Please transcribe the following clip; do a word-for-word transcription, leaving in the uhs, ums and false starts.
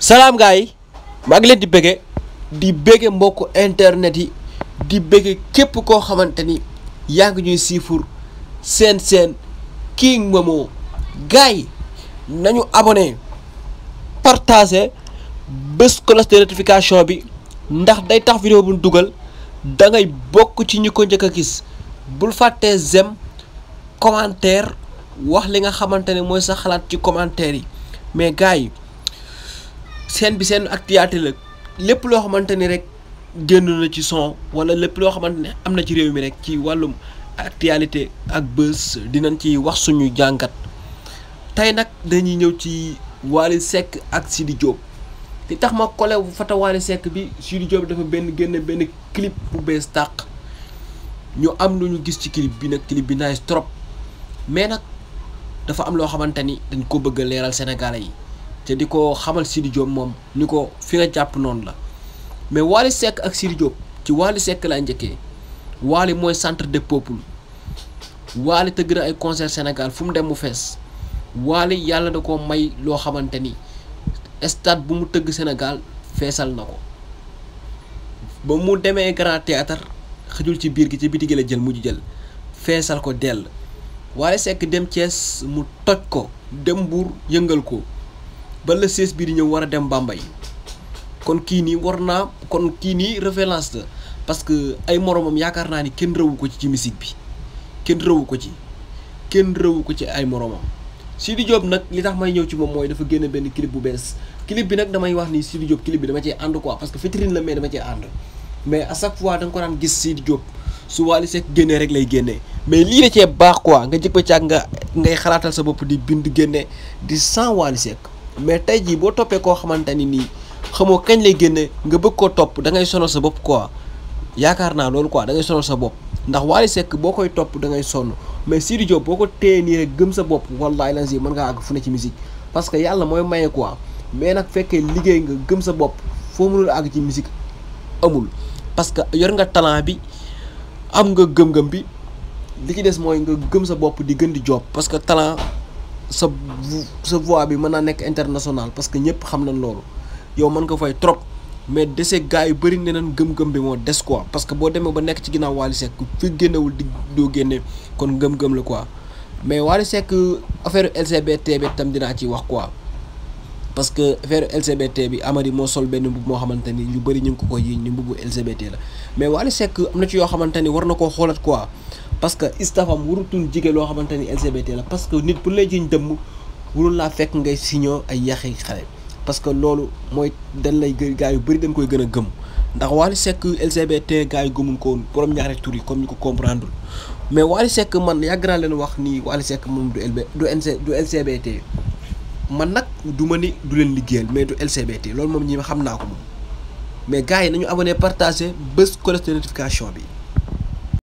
salaam gars yi maa ngi leen di bëgge di bëgge mbokku internet yi di bëgge képp koo xamante ni yaa ngi ñuy siifur seen seen King Momo gars yi nañu abonné partagé bés cloche de notification bi ndax day tax vidéo bu ñu dugal da ngay bokk ci ñi ko njëkk a gis bul fàttee j'aime commentaire wax li nga xamante ne mooy sa xalaat ci commentaire yi mais gars yi seen bi seen actualité la lépp loo xamante ni rek génn na ci son wala lépp loo xamante ne am na ci réew mi rek ci wàllum actualité ak bës dinañ ci wax suñu jàngat tey nag dañuy ñëw ci Wally Seck ak Sidy Diop li tax ma collé bu fata Wally Seck bi Sidy Diop dafa benn génn benn clip bu bees tàq ñu am lu ñu gis ci clip bi nag clip bi nice trop mais nag dafa am loo xamante ni dañ ko bëgg a leeral Sénégalais yi te di ko xamal Sidy Diop moom ni ko fi nga jàpp noonu la mais Wally Seck ak Sidy Diop ci Wally Seck laa njëkkee Wally mooy centre des peuples Wally tëgg na ay concert Sénégal fu mu dem mu fees Wally yàlla da ko may loo xamante ni stade bu mu tëgg Sénégal feesal na ko ba mu demee Grand Théâtre xëjul ci biir gi ci biti gi la jël mujj jël feesal ko dell Wally Seck dem Thiès mu toj ko dem Mbour yëngal ko ba le seize bii di ñëw war a dem Bambey kon kii nii war naa kon kii nii référence la parce que ay moromam yaakaar naa ni kenn rëwu ko ci ci musique bi kenn rëwu ko ci kenn rëwu ko ci ay moromam Sidy Diop nag li tax may ñëw ci moom mooy dafa génne benn clip bu bees clip bi nag damay wax ni Sidy Diop clip bi dama cee ànd quoi parce que vitrine la mais dama cee ànd mais à chaque fois da nga ko daan gis Sidy Diop su Wally Seck génnee rek lay génnee mais lii da cee baax quoi nga jëkk ba caag nga ngay xalaatal sa bopp di bind génne di sans Wally Seck mais tey jii boo toppee koo xamante ni nii xamoo kañ lay génne nga bëgg koo topp da ngay sonal sa bopp quoi yaakaar naa loolu quoi da ngay sonal sa bopp ndax Wally Seck boo koy topp da ngay sonn mais Sidy Diop boo ko téye nii rek gëm sa bopp wallaahi lan si mën ngaa àgg fu ne ci musique parce que yàlla mooy maye quoi mais nag fekkee liggéey nga gëm sa bopp foo mënul àgg ci musique amul parce que yor nga talent bi am nga gëm-gëm bi li ci des mooy nga gëm sa bopp di gën di job parce que talent sa sa voix bi mën naa nekk international parce que ñëpp xam nañ loolu yow mën nga fay trop mais dese gars yu bëri ne nañ gëm-gëm bi moo des quoi parce que boo demee ba nekk ci ginnaaw Wally Seck fi génnewul di doo génne kon ngëm-ngëm la quoi mais Wally Seck affaire L G B T bi tam dinaa ci wax quoi parce que affaire L G B T bi Amady moo sol benn mbubb moo xamante ni ñu bëri ñu ngi ko koy yi ni mbubbu L G B T la mais Wally Seck am na ci yoo xamante ni war na koo xoolat quoi parce que istafam warutul jige loo xamante ni L G B T la parce que nit bu lay jiñ dëmm warul laa fekk ngay signoo ay yaxi xale parce que loolu mooy dañ lay gë gars yu bëri dañ koy gën a gëm ndax Wally Seck L G B T gars yi gëmuñ ko woon borom ñaari tur yi comme ñu ko comprendre mais Wally Seck man yàgg naa leen wax ni Wally Seck moom du LB du du L G B T man nag du ma ni du leen liggéeyal mais du L G B T loolu moom ñi xam naa ko moom mais gars yi nañu abonné partagé bés cloche de notification bi.